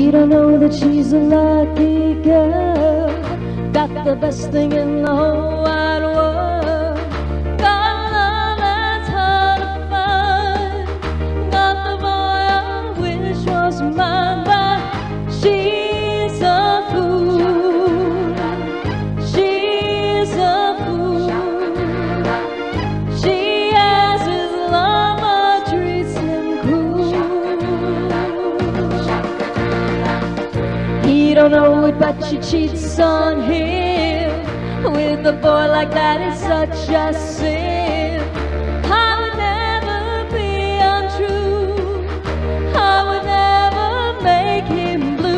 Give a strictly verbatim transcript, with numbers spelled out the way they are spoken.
He don't know that she's a lucky girl, got the best thing in the whole wide world. Got love that's hard to find, got the boy I wish was mine. But she's a fool, she's a fool. She has his love but treats him cruel. He don't know it, but she cheats on him. With a boy like that, it's such a sin. I would never be untrue, I would never make him blue.